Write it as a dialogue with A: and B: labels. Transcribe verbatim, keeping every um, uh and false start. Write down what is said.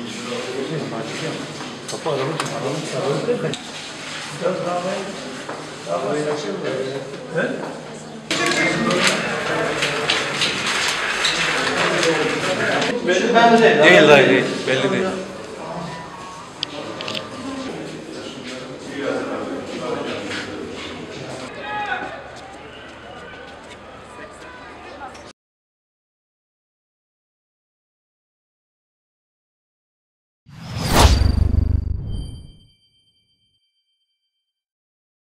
A: Kapı aralık, aralık sarılır. Biraz daha ben, daha ben açayım mı? He?
B: Belli değil.
A: Değil, değil, belli değil.